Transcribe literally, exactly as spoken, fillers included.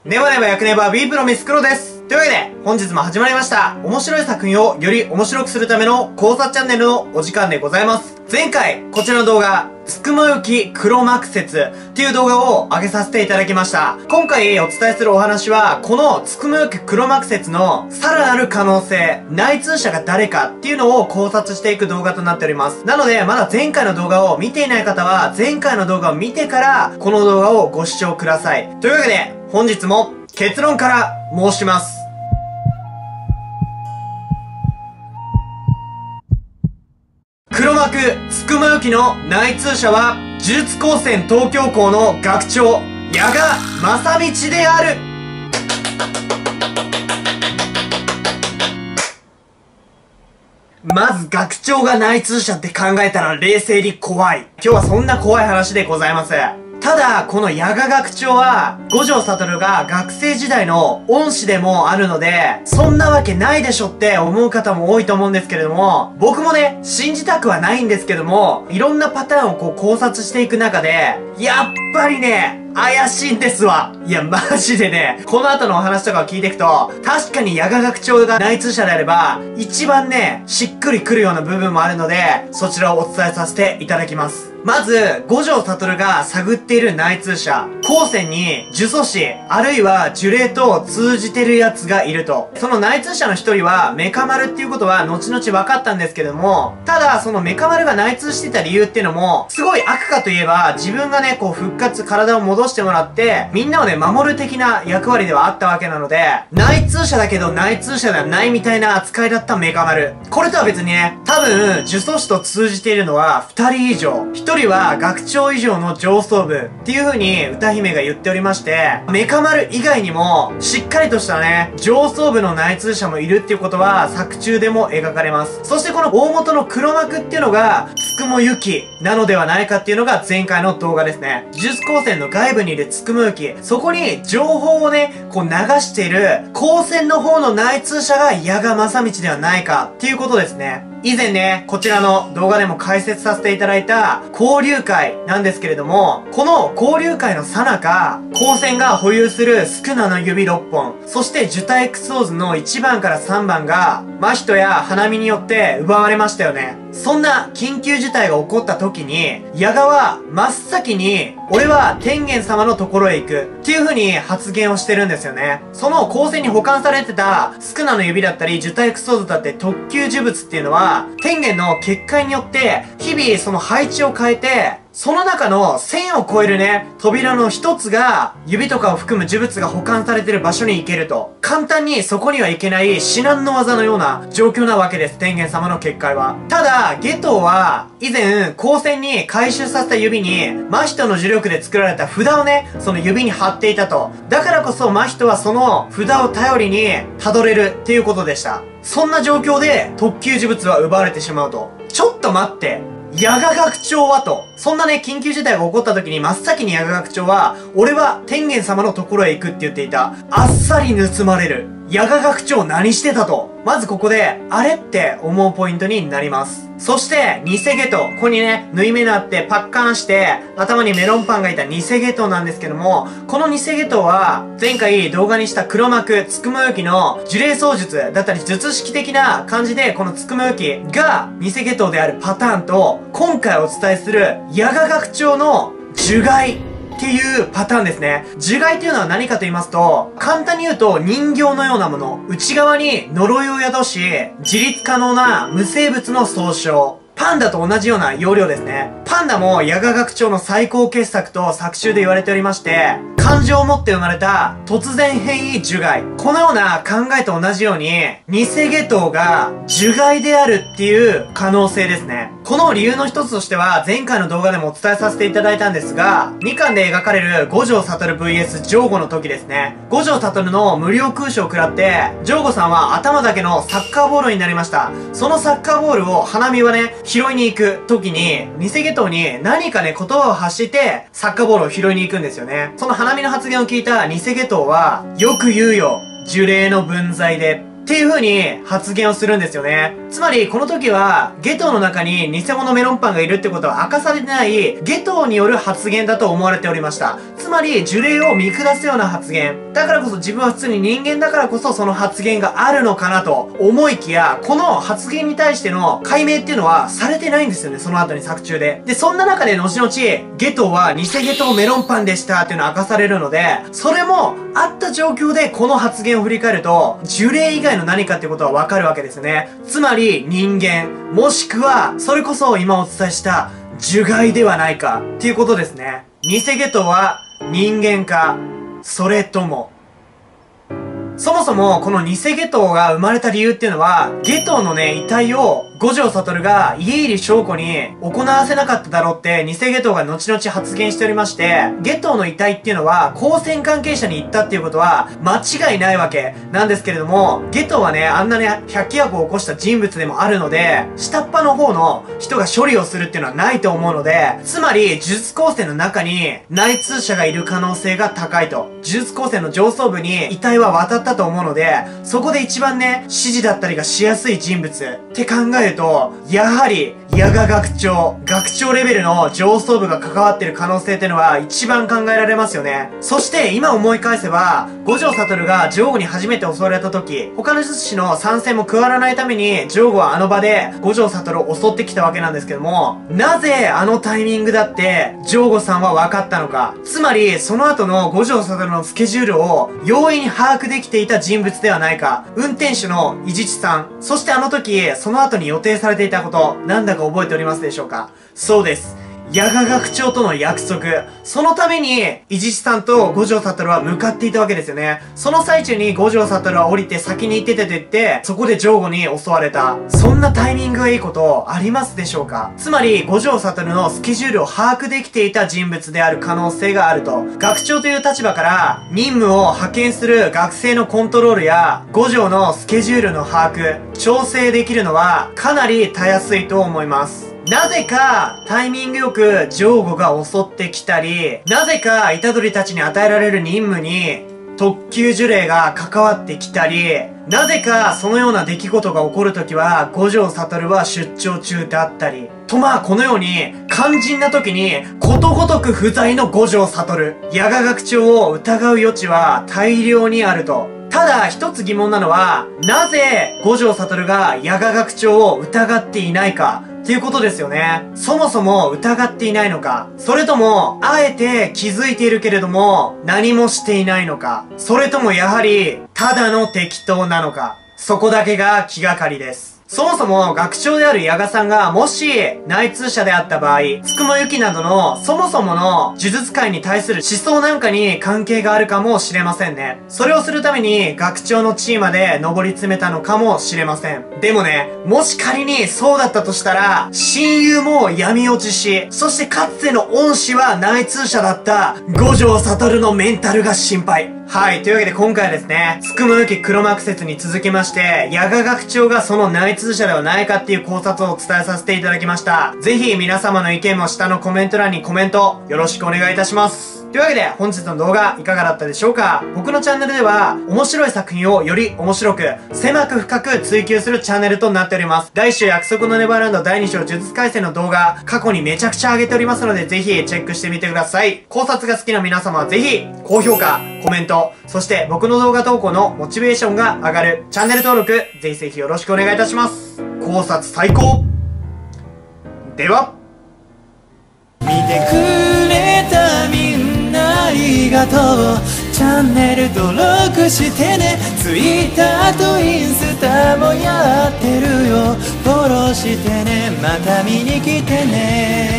ネバネバ役ネバ B プロミスクロです。というわけで、本日も始まりました。面白い作品をより面白くするための考察チャンネルのお時間でございます。前回、こちらの動画、つくも雪黒幕説っていう動画を上げさせていただきました。今回お伝えするお話は、このつくも雪黒幕説のさらなる可能性、内通者が誰かっていうのを考察していく動画となっております。なので、まだ前回の動画を見ていない方は、前回の動画を見てから、この動画をご視聴ください。というわけで、本日も結論から申します。黒幕、つくも雪の内通者は、呪術高専東京校の学長、矢賀正道である。まず学長が内通者って考えたら冷静に怖い。今日はそんな怖い話でございます。ただ、この矢賀学長は、五条悟が学生時代の恩師でもあるので、そんなわけないでしょって思う方も多いと思うんですけれども、僕もね、信じたくはないんですけども、いろんなパターンをこう考察していく中で、やっぱりね、怪しいんですわ。いや、マジでね、この後のお話とかを聞いていくと、確かに矢賀学長が内通者であれば、一番ね、しっくりくるような部分もあるので、そちらをお伝えさせていただきます。まず、五条悟が探っている内通者、高専に呪詛師、あるいは呪霊と通じてる奴がいると。その内通者の一人は、メカ丸っていうことは後々分かったんですけども、ただ、そのメカ丸が内通してた理由っていうのも、すごい悪かといえば、自分がね、こう復活、体を戻してもらって、みんなをね、守る的な役割ではあったわけなので、内通者だけど内通者ではないみたいな扱いだったメカ丸。これとは別にね、多分、呪詛師と通じているのは二人以上。一人は学長以上の上層部っていう風に歌姫が言っておりまして、メカ丸以外にも、しっかりとしたね、上層部の内通者もいるっていうことは、作中でも描かれます。そしてこの大元の黒幕っていうのが、つくも雪なのではないかっていうのが前回の動画ですね。呪術高専の外部にいるつくも雪。そこに情報をね、こう流している高専の方の内通者が矢賀正道ではないかっていうことですね。以前ね、こちらの動画でも解説させていただいた交流会なんですけれども、この交流会の最中、高専が保有するスクナの指ろっぽん、そしてジュタエクソーズのいちばんからさんばんが、真人や花見によって奪われましたよね。そんな緊急事態が起こった時に、矢賀は真っ先に、俺は天元様のところへ行くっていう風に発言をしてるんですよね。その高専に保管されてたスクナの指だったり、ジュタエクソーズだって特級呪物っていうのは、天元の結界によって、日々その配置を変えて、その中のせんを超えるね、扉の一つが、指とかを含む呪物が保管されてる場所に行けると。簡単にそこには行けない至難の技のような状況なわけです、天元様の結界は。ただ、ゲトウは、以前、高専に回収させた指に、真人の呪力で作られた札をね、その指に貼っていたと。だからこそ真人はその札を頼りに、辿れるっていうことでした。そんな状況で、特級呪物は奪われてしまうと。ちょっと待って。矢賀学長はと。そんなね、緊急事態が起こった時に真っ先に矢賀学長は、俺は天元様のところへ行くって言っていた。あっさり盗まれる。矢賀学長何してたと。まずここで、あれって思うポイントになります。そして、偽ゲト。ここにね、縫い目があってパッカーンして、頭にメロンパンがいた偽ゲトなんですけども、この偽ゲトは、前回動画にした黒幕、つくも雪の呪霊操術だったり術式的な感じで、このつくも雪が偽ゲトであるパターンと、今回お伝えする矢賀学長の呪骸。っていうパターンですね。呪骸っていうのは何かと言いますと、簡単に言うと人形のようなもの。内側に呪いを宿し、自立可能な無生物の総称。パンダと同じような要領ですね。パンダも矢賀学長の最高傑作と作中で言われておりまして、感情を持って生まれた突然変異呪骸。このような考えと同じように、偽ゲトウが呪骸であるっていう可能性ですね。この理由の一つとしては、前回の動画でもお伝えさせていただいたんですが、にかんで描かれる五条悟 ブイエス ジョーゴの時ですね。五条悟の無料空所を食らって、ジョーゴさんは頭だけのサッカーボールになりました。そのサッカーボールを花見はね、拾いに行く時に、偽ゲトウに何かね、言葉を発して、サッカーボールを拾いに行くんですよね。その花見の発言を聞いた偽ゲトウは、よく言うよ、呪霊の分際で。 っていう風に発言をするんですよね。つまり、この時は、ゲトウの中に偽物メロンパンがいるってことは明かされてない、ゲトウによる発言だと思われておりました。つまり、呪霊を見下すような発言。だからこそ自分は普通に人間だからこそその発言があるのかなと思いきや、この発言に対しての解明っていうのはされてないんですよね、その後に作中で。で、そんな中で後々、ゲトウは偽ゲトウメロンパンでしたっていうのが明かされるので、それもあった状況でこの発言を振り返ると、呪霊以外の何かっていうことはわかるわけですね。つまり、人間、もしくは、それこそ今お伝えした呪骸ではないかっていうことですね。偽ゲトウは人間か、それとも、そもそも、この偽ゲトウが生まれた理由っていうのは、ゲトウのね、遺体を、五条悟が家入翔子に行わせなかっただろうって、偽ゲトウが後々発言しておりまして、ゲトウの遺体っていうのは、光線関係者に行ったっていうことは、間違いないわけなんですけれども、ゲトウはね、あんなね、百鬼夜行を起こした人物でもあるので、下っ端の方の人が処理をするっていうのはないと思うので、つまり、呪術高専の中に、内通者がいる可能性が高いと。呪術高専の上層部に遺体は渡ったと思うので、そこで一番ね、指示だったりがしやすい人物って考えると、やはり、矢賀学長、学長レベルの上層部が関わってる可能性ってのは一番考えられますよね。そして今思い返せば、五条悟がジョーゴに初めて襲われた時、他の術師の参戦も加わらないために、ジョーゴはあの場で五条悟を襲ってきたわけなんですけども、なぜあのタイミングだって、ジョーゴさんは分かったのか。つまり、その後の五条悟のスケジュールを容易に把握できていた人物ではないか。運転手の伊地知さん。そしてあの時、その後に予定されていたこと、なんだか覚えておりますでしょうか？そうです。矢賀学長との約束。そのために、伊地知さんと五条悟は向かっていたわけですよね。その最中に五条悟は降りて先に行っててと言って、そこでジョーゴに襲われた。そんなタイミングがいいことありますでしょうか？つまり、五条悟のスケジュールを把握できていた人物である可能性があると。学長という立場から、任務を派遣する学生のコントロールや、五条のスケジュールの把握、調整できるのは、かなりたやすいと思います。なぜか、タイミングよく、ジョーゴが襲ってきたり、なぜか、虎杖たちに与えられる任務に、特級呪霊が関わってきたり、なぜか、そのような出来事が起こるときは、五条悟は出張中であったり、とまあ、このように、肝心な時に、ことごとく不在の五条悟、矢賀学長を疑う余地は大量にあると。ただ、一つ疑問なのは、なぜ、五条悟が矢賀学長を疑っていないか、っていうことですよね。そもそも疑っていないのか、それとも、あえて気づいているけれども、何もしていないのか、それともやはり、ただの適当なのか、そこだけが気がかりです。そもそも学長である矢賀さんがもし内通者であった場合、つくもゆきなどのそもそもの呪術界に対する思想なんかに関係があるかもしれませんね。それをするために学長の地位まで上り詰めたのかもしれません。でもね、もし仮にそうだったとしたら、親友も闇落ちし、そしてかつての恩師は内通者だった五条悟のメンタルが心配。はい。というわけで今回はですね、つくもゆき黒幕説に続きまして、矢賀学長がその内通者ではないかっていう考察をお伝えさせていただきました。ぜひ皆様の意見も下のコメント欄にコメントよろしくお願いいたします。というわけで本日の動画いかがだったでしょうか？僕のチャンネルでは面白い作品をより面白く、狭く深く追求するチャンネルとなっております。だいいっ週約束のネバーランドだいに章呪術廻戦の動画、過去にめちゃくちゃ上げておりますのでぜひチェックしてみてください。考察が好きな皆様はぜひ高評価、コメント、そして僕の動画投稿のモチベーションが上がるチャンネル登録、ぜひぜひよろしくお願いいたします。考察最高！では、 見てくれたみんなありがとう。チャンネル登録してね。 Twitter とインスタもやってるよ。フォローしてね。また見に来てね。